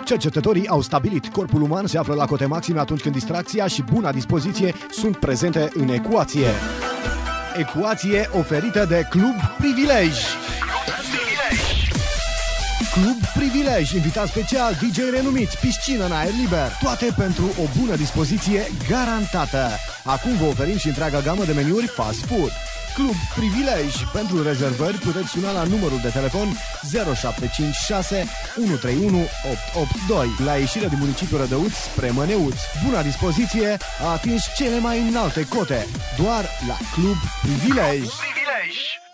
Cercetătorii au stabilit, corpul uman se află la cote maxime atunci când distracția și buna dispoziție sunt prezente în ecuație. Ecuație oferită de Club Privilej. Club Privilej, invitat special, DJ renumiți, piscină în aer liber, toate pentru o bună dispoziție garantată. Acum vă oferim și întreaga gamă de meniuri fast food. Club Privilej. Pentru rezervări puteți suna la numărul de telefon 0756 131 882 la ieșirea din municipiul Rădăuți spre Măneuți. Buna dispoziție a atins cele mai înalte cote doar la Club Privilej.